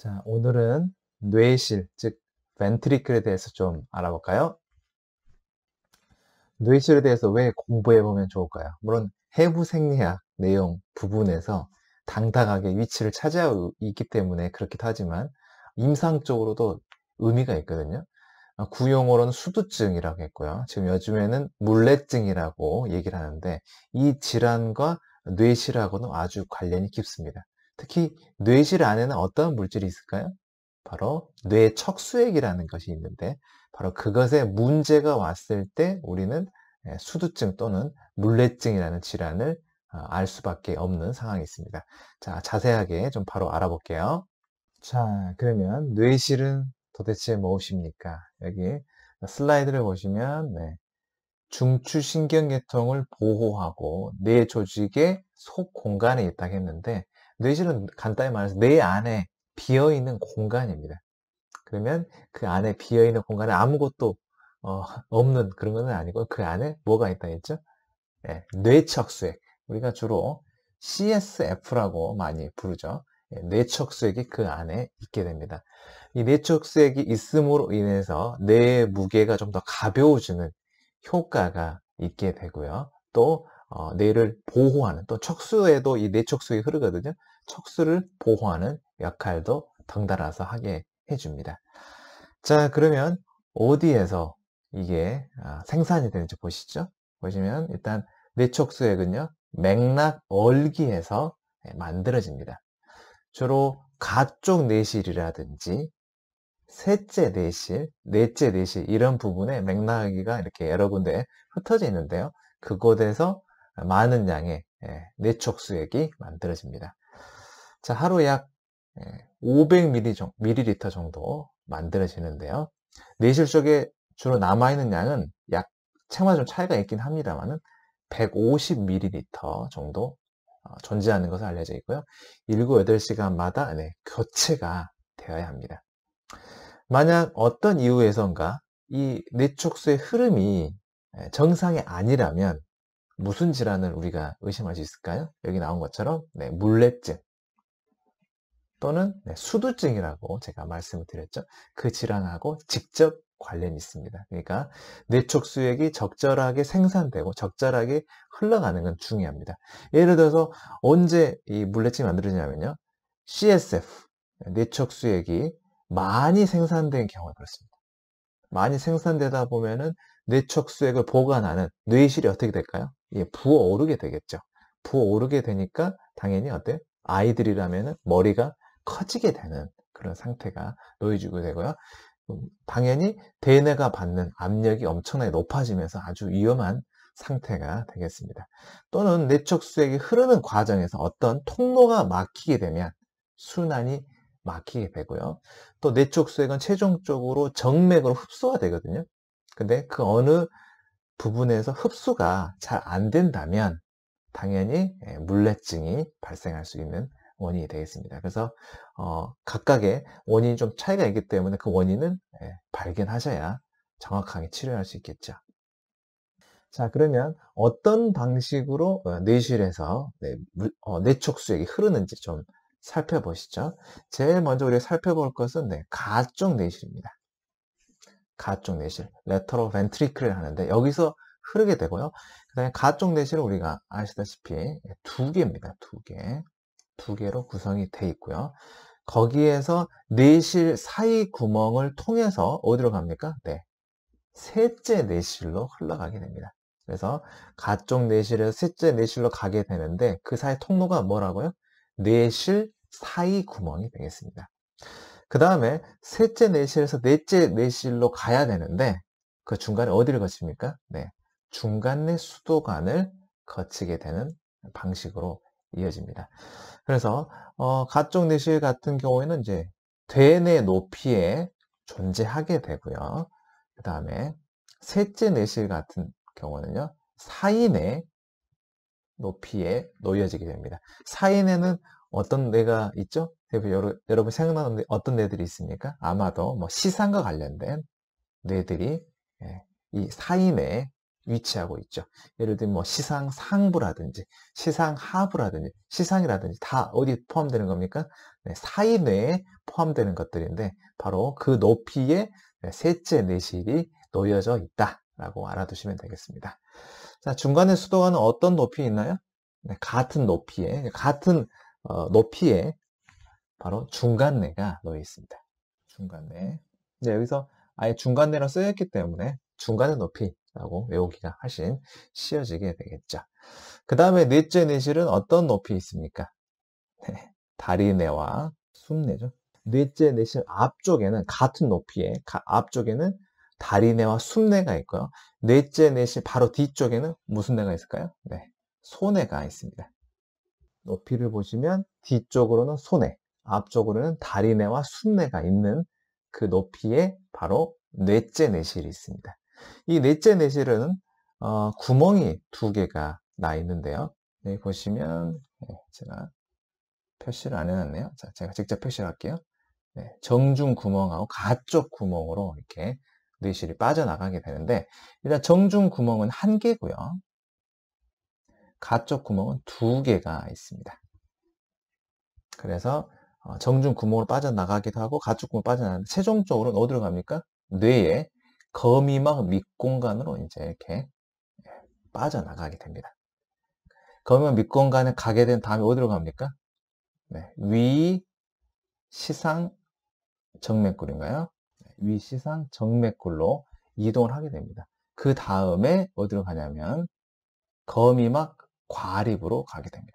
자, 오늘은 뇌실, 즉 벤트리클에 대해서 좀 알아볼까요? 뇌실에 대해서 왜 공부해보면 좋을까요? 물론 해부 생리학 내용 부분에서 당당하게 위치를 차지하고 있기 때문에 그렇기도 하지만 임상적으로도 의미가 있거든요. 구용어로는 수두증이라고 했고요. 지금 요즘에는 물레증이라고 얘기를 하는데 이 질환과 뇌실하고는 아주 관련이 깊습니다. 특히 뇌실 안에는 어떤 물질이 있을까요? 바로 뇌척수액이라는 것이 있는데 바로 그것에 문제가 왔을 때 우리는 수두증 또는 물레증이라는 질환을 알 수밖에 없는 상황이 있습니다. 자, 자세하게 좀 바로 알아볼게요. 자, 그러면 뇌실은 도대체 무엇입니까? 여기 슬라이드를 보시면 중추신경계통을 보호하고 뇌 조직의 속 공간에 있다고 했는데 뇌실은 간단히 말해서 뇌 안에 비어있는 공간입니다. 그러면 그 안에 비어있는 공간에 아무것도 없는 그런 건 아니고 그 안에 뭐가 있다 했죠? 뇌척수액. 우리가 주로 CSF라고 많이 부르죠. 뇌척수액이 그 안에 있게 됩니다. 이 뇌척수액이 있음으로 인해서 뇌의 무게가 좀 더 가벼워지는 효과가 있게 되고요. 또 뇌를 보호하는, 또 척수에도 이 뇌척수액이 흐르거든요. 척수를 보호하는 역할도 덩달아서 하게 해줍니다. 자, 그러면 어디에서 이게 생산이 되는지 보시죠. 보시면 일단 뇌척수액은요, 맥락 얼기에서 만들어집니다. 주로 가쪽 뇌실이라든지 셋째 뇌실, 넷째 뇌실 이런 부분에 맥락기가 이렇게 여러 군데 흩어져 있는데요. 그곳에서 많은 양의 뇌척수액이 만들어집니다. 자, 하루 약 500ml 정도 만들어지는데요. 뇌실 속에 주로 남아있는 양은 약 체마다 좀 차이가 있긴 합니다만은 150ml 정도 존재하는 것으로 알려져 있고요. 7, 8시간마다 교체가 되어야 합니다. 만약 어떤 이유에선가 이 뇌촉수의 흐름이 정상이 아니라면 무슨 질환을 우리가 의심할 수 있을까요? 여기 나온 것처럼 물레증 또는 수두증이라고 제가 말씀을 드렸죠. 그 질환하고 직접 관련이 있습니다. 그러니까 뇌촉수액이 적절하게 생산되고 적절하게 흘러가는 건 중요합니다. 예를 들어서 언제 이 물레증이 만들어지냐면요. CSF, 뇌촉수액이 많이 생산된 경우가 그렇습니다. 많이 생산되다 보면은 뇌척수액을 보관하는 뇌실이 어떻게 될까요? 예, 부어오르게 되겠죠. 부어오르게 되니까 당연히 어때요? 아이들이라면은 머리가 커지게 되는 그런 상태가 놓여지게 되고요. 당연히 대뇌가 받는 압력이 엄청나게 높아지면서 아주 위험한 상태가 되겠습니다. 또는 뇌척수액이 흐르는 과정에서 어떤 통로가 막히게 되면 순환이 막히게 되고요. 또 뇌척수액은 최종적으로 정맥으로 흡수가 되거든요. 근데 그 어느 부분에서 흡수가 잘 안 된다면 당연히 물레증이 발생할 수 있는 원인이 되겠습니다. 그래서 각각의 원인이 좀 차이가 있기 때문에 그 원인은 발견하셔야 정확하게 치료할 수 있겠죠. 자, 그러면 어떤 방식으로 뇌실에서 뇌촉수액이 흐르는지 좀 살펴보시죠. 제일 먼저 우리가 살펴볼 것은 가쪽 뇌실입니다. 가쪽 뇌실, lateral ventricle을 하는데 여기서 흐르게 되고요. 그 다음에 가쪽 뇌실은 우리가 아시다시피 두 개입니다. 두 개. 두 개로 구성이 되어 있고요. 거기에서 뇌실 사이 구멍을 통해서 어디로 갑니까? 셋째 뇌실로 흘러가게 됩니다. 그래서 가쪽 뇌실에서 셋째 뇌실로 가게 되는데 그 사이 통로가 뭐라고요? 뇌실 사이 구멍이 되겠습니다. 그 다음에 셋째 뇌실에서 넷째 뇌실로 가야 되는데 그 중간에 어디를 거칩니까? 중간내 수도관을 거치게 되는 방식으로 이어집니다. 그래서 가쪽 뇌실 같은 경우에는 이제 대뇌 높이에 존재하게 되고요. 그 다음에 셋째 뇌실 같은 경우는요, 사이뇌 높이에 놓여지게 됩니다. 사이뇌는 어떤 뇌가 있죠? 여러분 생각나는 어떤 뇌들이 있습니까? 아마도 뭐 시상과 관련된 뇌들이 이 사이뇌에 위치하고 있죠. 예를 들면 뭐 시상 상부라든지 시상 하부라든지 시상이라든지 다 어디 포함되는 겁니까? 사이뇌에 포함되는 것들인데 바로 그 높이에 셋째 내실이 놓여져 있다라고 알아두시면 되겠습니다. 자, 중간에 수도관은 어떤 높이에 있나요? 네, 같은 높이에 높이에 바로 중간내가 놓여 있습니다. 중간내. 네, 여기서 아예 중간내라 쓰였기 때문에 중간의 높이라고 외우기가 훨씬 쉬워지게 되겠죠. 그 다음에 넷째 내실은 어떤 높이에 있습니까? 네, 다리내와 숨내죠. 넷째 내실 앞쪽에는 같은 높이에 앞쪽에는 다리내와 숨내가 있고요. 넷째 내실 바로 뒤쪽에는 무슨 내가 있을까요? 네, 소내가 있습니다. 높이를 보시면 뒤쪽으로는 소내, 앞쪽으로는 다리내와 숨내가 있는 그 높이에 바로 넷째 내실이 있습니다. 이 넷째 내실은 구멍이 두 개가 나 있는데요. 여기 보시면 제가 표시를 안 해놨네요. 자, 제가 직접 표시를 할게요. 네, 정중 구멍하고 가쪽 구멍으로 이렇게 내실이 빠져나가게 되는데 일단 정중 구멍은 한 개고요. 가쪽 구멍은 두 개가 있습니다. 그래서 정중 구멍으로 빠져나가기도 하고 가쪽 구멍으로 빠져나가는데 최종적으로는 어디로 갑니까? 뇌의 거미막 밑공간으로 이제 이렇게 빠져나가게 됩니다. 거미막 밑공간에 가게 된 다음에 어디로 갑니까? 네, 위 시상 정맥골인가요? 위 시상 정맥골로 이동을 하게 됩니다. 그 다음에 어디로 가냐면 거미막 과립으로 가게 됩니다.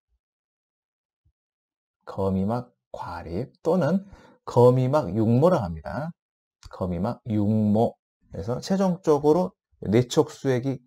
거미막 과립 또는 거미막 육모라 합니다. 거미막 육모. 그래서 최종적으로 뇌촉수액이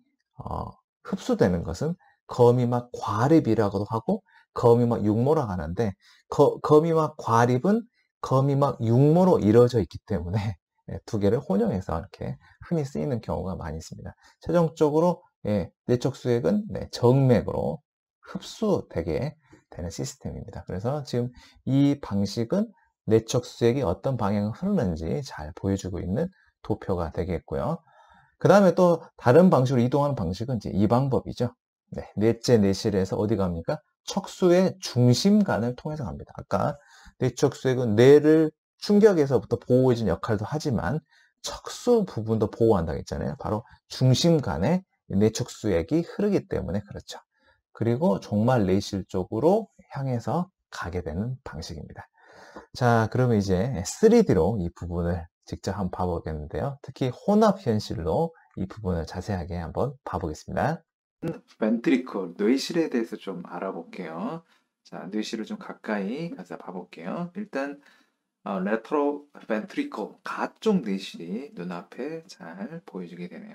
흡수되는 것은 거미막 과립이라고도 하고 거미막 육모라고 하는데 거미막 과립은 거미막 육모로 이루어져 있기 때문에 두 개를 혼용해서 이렇게 흔히 쓰이는 경우가 많이 있습니다. 최종적으로 뇌촉수액은 정맥으로 흡수되게 되는 시스템입니다. 그래서 지금 이 방식은 뇌촉수액이 어떤 방향을 흐르는지 잘 보여주고 있는 도표가 되겠고요. 그 다음에 또 다른 방식으로 이동하는 방식은 이제 이 방법이죠. 네, 넷째 내실에서 어디 갑니까? 척수의 중심간을 통해서 갑니다. 아까 뇌촉수액은 뇌를 충격에서부터 보호해주는 역할도 하지만 척수 부분도 보호한다고 했잖아요. 바로 중심간에 뇌촉수액이 흐르기 때문에 그렇죠. 그리고 종말 내실 쪽으로 향해서 가게 되는 방식입니다. 자, 그러면 이제 3D로 이 부분을 직접 한번 봐보겠는데요. 특히 혼합 현실로 이 부분을 자세하게 한번 봐보겠습니다. 벤트리클, 뇌실에 대해서 좀 알아볼게요. 자, 뇌실을 좀 가까이 가서 봐볼게요. 일단 레트로 벤트리클, 가쪽 뇌실이 눈앞에 잘 보여지게 되네요.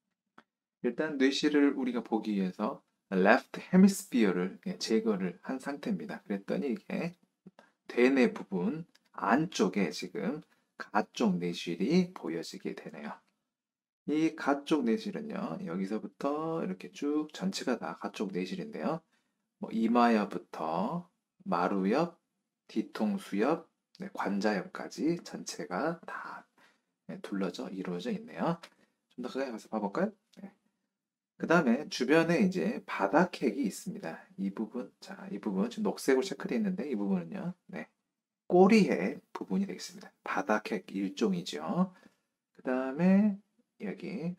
일단 뇌실을 우리가 보기 위해서 left hemisphere를 제거를 한 상태입니다. 그랬더니 이게 대뇌 부분 안쪽에 지금 가쪽 뇌실이 보여지게 되네요. 이 가쪽 내실은요, 여기서부터 이렇게 쭉 전체가 다 가쪽 내실인데요. 뭐 이마엽부터 마루엽, 뒤통수 옆, 관자엽까지 전체가 다 둘러져 이루어져 있네요. 좀 더 가까이 가서 봐볼까요? 네. 그 다음에 주변에 이제 바닥핵이 있습니다. 이 부분, 자, 이 부분 지금 녹색으로 체크되어 있는데 이 부분은요, 꼬리핵 부분이 되겠습니다. 바닥핵 일종이죠. 그 다음에 여기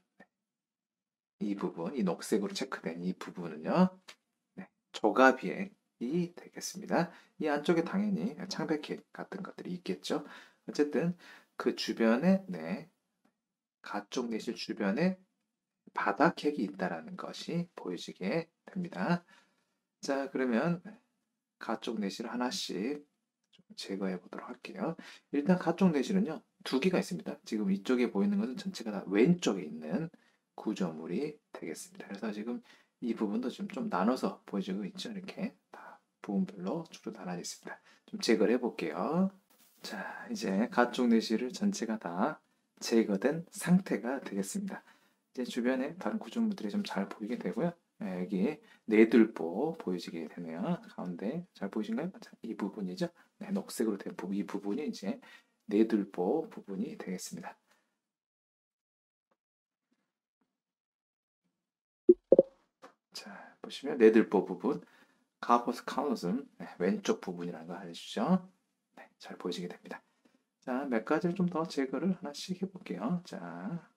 이 부분, 이 녹색으로 체크된 이 부분은요, 조가비액이 되겠습니다. 이 안쪽에 당연히 창백핵 같은 것들이 있겠죠. 어쨌든 그 주변에, 가쪽 내실 주변에 바닥핵이 있다라는 것이 보여지게 됩니다. 자, 그러면 가쪽 내실 하나씩 좀 제거해 보도록 할게요. 일단 가쪽 내실은요, 두 개가 있습니다. 지금 이쪽에 보이는 것은 전체가 다 왼쪽에 있는 구조물이 되겠습니다. 그래서 지금 이 부분도 좀 나눠서 보여주고 있죠. 이렇게 다 부분별로 주로 나눠져 있습니다. 좀 제거를 해볼게요. 자, 이제 가쪽 내실을 전체가 다 제거된 상태가 되겠습니다. 이제 주변에 다른 구조물들이 좀 잘 보이게 되고요. 여기 내들보 보여지게 되네요. 가운데 잘 보이신가요? 자, 이 부분이죠. 녹색으로 된 부분, 이 부분이 이제 내들보 부분이 되겠습니다. 자, 보시면 내들보 부분, 카포스 칼로즘 왼쪽 부분이라는 거 알려주죠. 잘 보여지게 됩니다. 자, 몇 가지를 좀 더 제거를 하나씩 해볼게요. 자,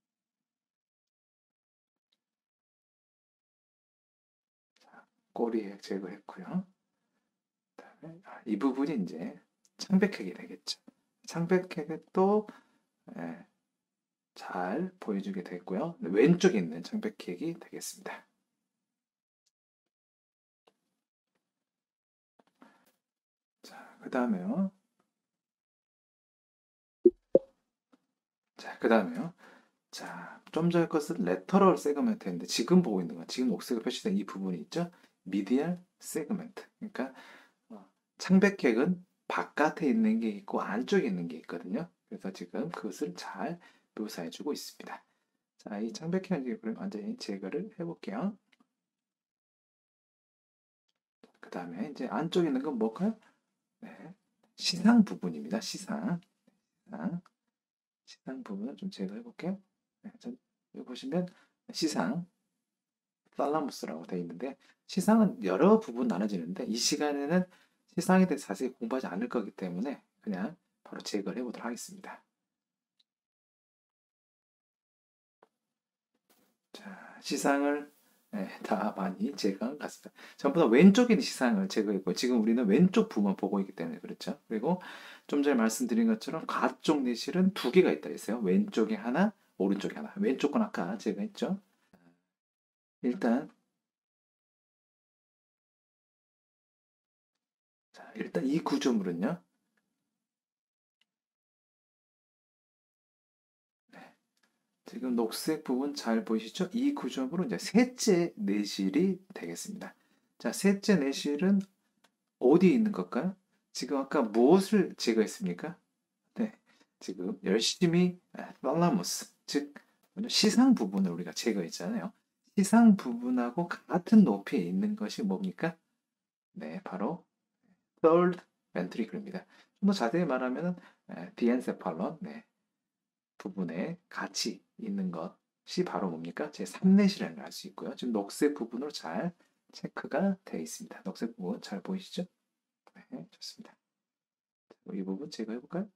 꼬리에 제거했고요. 그다음에 이 부분이 이제 창백하게 되겠죠. 창백하게 또 예, 잘 보여주게 됐고요. 왼쪽에 있는 창백액이 되겠습니다. 자, 그 다음에요. 자, 그 다음에요. 자, 좀 전에 것은 레터럴 세그멘트인데 지금 보고 있는 건 지금 녹색으로 표시된 이 부분이 있죠. 미디얼 세그멘트. 그러니까 창백핵은 바깥에 있는 게 있고 안쪽에 있는 게 있거든요. 그래서 지금 그것을 잘 묘사해주고 있습니다. 자, 이 창백핵을 완전히 제거를 해볼게요. 그 다음에 이제 안쪽에 있는 건 뭘까요? 네, 시상 부분입니다. 시상. 시상 부분을 좀 제거해 볼게요. 네, 여기 보시면 시상, 살라무스라고 되어 있는데 시상은 여러 부분 나눠지는데 이 시간에는 시상에 대해서 자세히 공부하지 않을 거기 때문에 그냥 바로 제거를 해보도록 하겠습니다. 자, 시상을 다 많이 제거한 것 같습니다. 전부 다 왼쪽에 있는 시상을 제거했고 지금 우리는 왼쪽 부분 보고 있기 때문에 그렇죠. 그리고 좀 전에 말씀드린 것처럼 가쪽 내실은 두 개가 있다 했어요. 왼쪽에 하나, 오른쪽에 하나. 왼쪽 건 아까 제거했죠. 일단 자, 일단 이 구조물은요. 네, 지금 녹색 부분 잘 보이시죠? 이 구조물은 이제 셋째 내실이 되겠습니다. 자, 셋째 내실은 어디에 있는 걸까요? 지금 아까 무엇을 제거했습니까? 네, 지금 열심히 팔라무스, 즉 시상 부분을 우리가 제거했잖아요. 시상 부분하고 같은 높이에 있는 것이 뭡니까? 네, 바로 third ventricle입니다. 좀 더 자세히 말하면 diencephalon 네, 부분에 같이 있는 것이 바로 뭡니까? 제 3넷이라는 걸 알 수 있고요. 지금 녹색 부분으로 잘 체크가 되어 있습니다. 녹색 부분 잘 보이시죠? 네, 좋습니다. 이 부분 제거해 볼까요?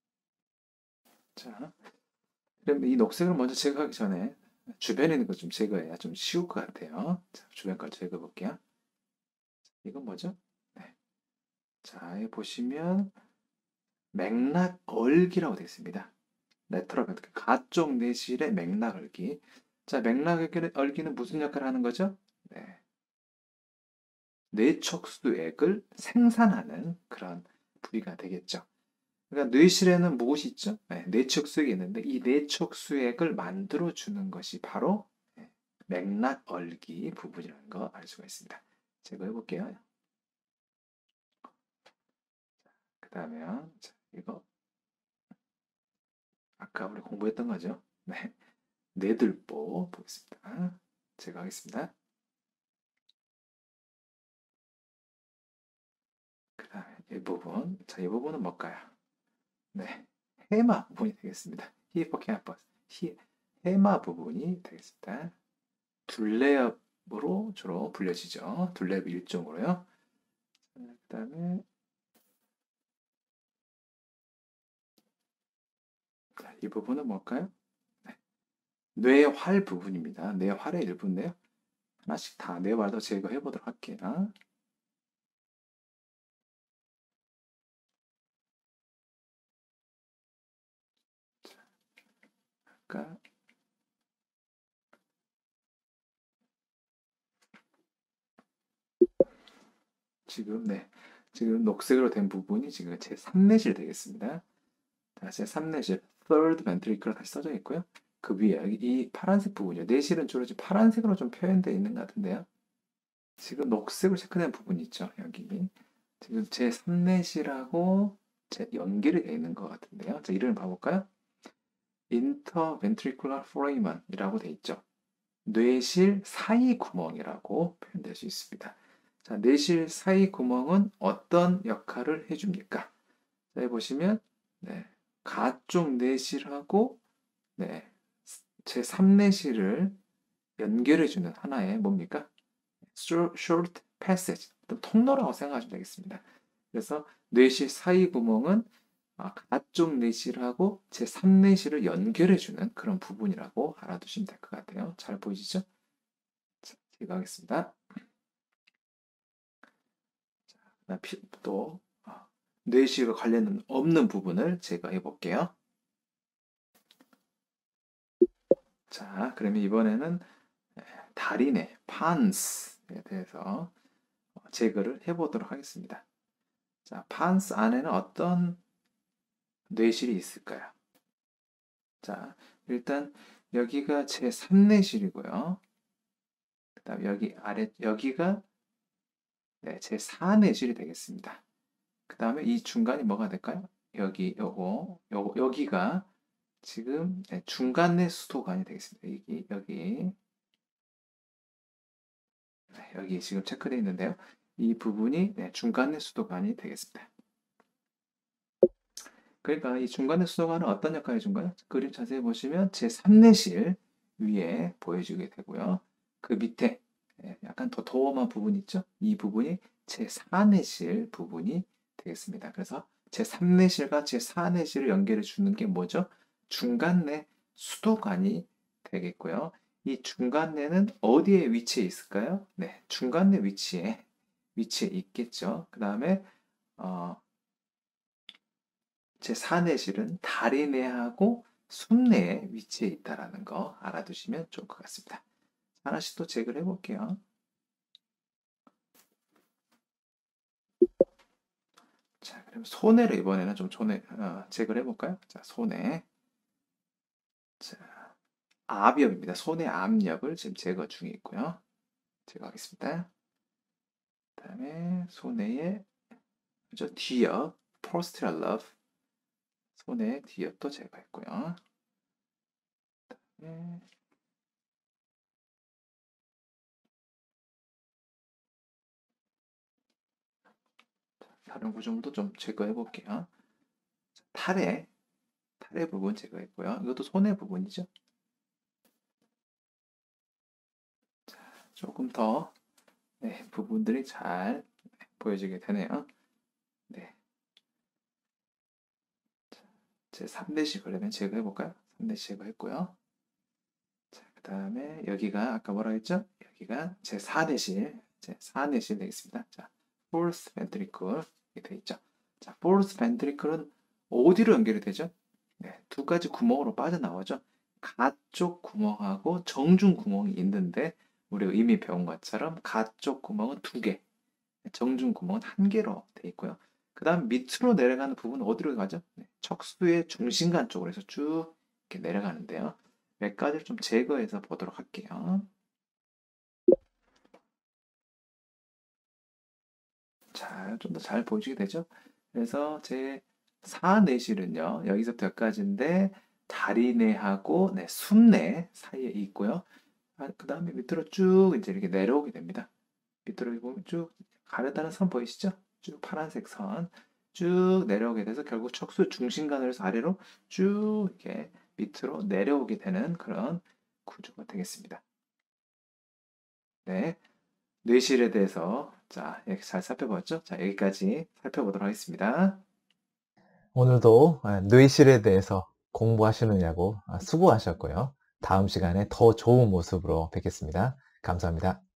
자, 그럼 이 녹색을 먼저 제거하기 전에 주변에 있는 거 좀 제거해야 좀 쉬울 것 같아요. 자, 주변 걸 제거해 볼게요. 이건 뭐죠? 네. 자, 여기 보시면 맥락 얼기라고 되어 있습니다. 레터럴 벤트 가쪽 내실의 맥락 얼기. 자, 맥락 얼기는 무슨 역할을 하는 거죠? 네. 뇌척수액을 생산하는 그런 부위가 되겠죠. 그러니까 뇌실에는 무엇이 있죠? 네, 뇌척수액이 있는데 이 뇌척수액을 만들어주는 것이 바로 맥락얼기 부분이라는 거 알 수가 있습니다. 제가 해볼게요. 그 다음에 이거 아까 우리 공부했던 거죠? 네, 뇌들보 보겠습니다. 제가 하겠습니다. 그 다음에 이 부분, 자, 이 부분은 뭘까요? 네, 해마 부분이 되겠습니다. 히포캠퍼스, 해마 부분이 되겠습니다. 둘레압으로 주로 불려지죠. 둘레압 일종으로요. 그 다음에 이 부분은 뭘까요? 네, 뇌활 부분입니다. 뇌활의 일부인데요. 하나씩 다 뇌활도 제거해 보도록 할게요. 아까 지금 녹색으로 된 부분이 지금 제 3내실 되겠습니다. 제 3내실 third ventricle 다시 써져 있고요. 그 위에 이 파란색 부분이요. 내실은 주로 지금 파란색으로 좀 표현되어 있는 것 같은데요. 지금 녹색으로 체크된 부분이 있죠. 여기 지금 제 3내실하고 제 연결이 되어 있는 것 같은데요. 자, 이름을 봐볼까요? interventricular foramen이라고 되어 있죠. 뇌실 사이 구멍이라고 표현될 수 있습니다. 자, 뇌실 사이 구멍은 어떤 역할을 해줍니까? 자, 여기 보시면 네, 가쪽 뇌실하고 네, 제 3뇌실을 연결해주는 하나의 뭡니까? short passage, 통로라고 생각하시면 되겠습니다. 그래서 뇌실 사이 구멍은 가쪽 뇌실하고 제3뇌실을 연결해주는 그런 부분이라고 알아두시면 될 것 같아요. 잘 보이시죠? 자, 제가 하겠습니다. 자, 또 뇌실과 관련 없는 부분을 제거해 볼게요. 자, 그러면 이번에는 다리뇌, 판스에 대해서 제거를 해보도록 하겠습니다. 자, 판스 안에는 어떤 뇌실이 있을까요? 자, 일단 여기가 제3뇌실이고요. 그 다음 여기 여기가 제4뇌실이 되겠습니다. 그 다음에 이 중간이 뭐가 될까요? 여기가 지금 중간내 수도관이 되겠습니다. 여기 지금 체크되어 있는데요. 이 부분이 중간내 수도관이 되겠습니다. 그러니까 이 중간내 수도관은 어떤 역할을 해준가요? 그림 자세히 보시면 제3내실 위에 보여주게 되고요. 그 밑에 약간 더 도엄한 부분이 있죠? 이 부분이 제4내실 부분이 되겠습니다. 그래서 제3내실과 제4내실을 연결해 주는 게 뭐죠? 중간내 수도관이 되겠고요. 이 중간내는 어디에 위치해 있을까요? 네, 중간내 위치에 있겠죠. 그 다음에 제4내실은 다리내하고 숨내에 위치해 있다는 거 알아두시면 좋을 것 같습니다. 하나씩 또 체크를 해볼게요. 자, 그럼 소뇌를 이번에는 좀 체크를 해볼까요? 자, 소뇌. 자, 압엽입니다. 소뇌 압엽을 지금 제거 중에 있고요. 제거하겠습니다. 그 다음에 소뇌의 뒤옆, 포스트럴 러브. 소뇌 뒤옆도 제거했고요. 그다음에 다른 구조물도 좀 제거해 볼게요. 탈의 부분 제거했고요. 이것도 손의 부분이죠. 자, 조금 더 부분들이 잘 보여지게 되네요. 네. 제 3대시 그러면 제거해 볼까요? 3대시 제거했고요. 자, 그 다음에 여기가 아까 뭐라 했죠? 여기가 제 4대실, 제 4내실 되겠습니다. 자, fourth ventricle 이렇게 돼 있죠. 자, fourth ventricle은 어디로 연결이 되죠? 네, 두 가지 구멍으로 빠져나오죠. 가쪽 구멍하고 정중 구멍이 있는데 우리가 이미 배운 것처럼 가쪽 구멍은 2개, 정중 구멍은 1개로 되어 있고요. 그 다음 밑으로 내려가는 부분은 어디로 가죠? 네, 척수의 중심간 쪽으로 해서 쭉 이렇게 내려가는데요. 몇 가지를 좀 제거해서 보도록 할게요. 자, 좀 더 잘 보여지게 되죠? 그래서 제 4내실은요, 여기서부터 여기까지인데, 다리내하고 숨내 사이에 있고요. 그 다음에 밑으로 쭉 이제 이렇게 내려오게 됩니다. 밑으로 보면 쭉 가르다는 선 보이시죠? 쭉 파란색 선. 쭉 내려오게 돼서 결국 척수 중심간으로 해서 아래로 쭉 이렇게 밑으로 내려오게 되는 그런 구조가 되겠습니다. 네. 뇌실에 대해서 이렇게 잘 살펴봤죠? 자, 여기까지 살펴보도록 하겠습니다. 오늘도 뇌실에 대해서 공부하시느냐고 수고하셨고요. 다음 시간에 더 좋은 모습으로 뵙겠습니다. 감사합니다.